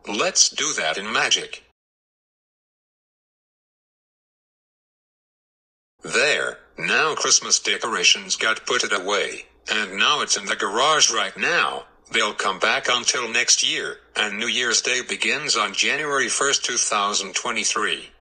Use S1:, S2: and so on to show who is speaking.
S1: Let's do that in Magic. There, now Christmas decorations got put away, and now it's in the garage right now. They'll come back until next year, and New Year's Day begins on January 1st, 2023.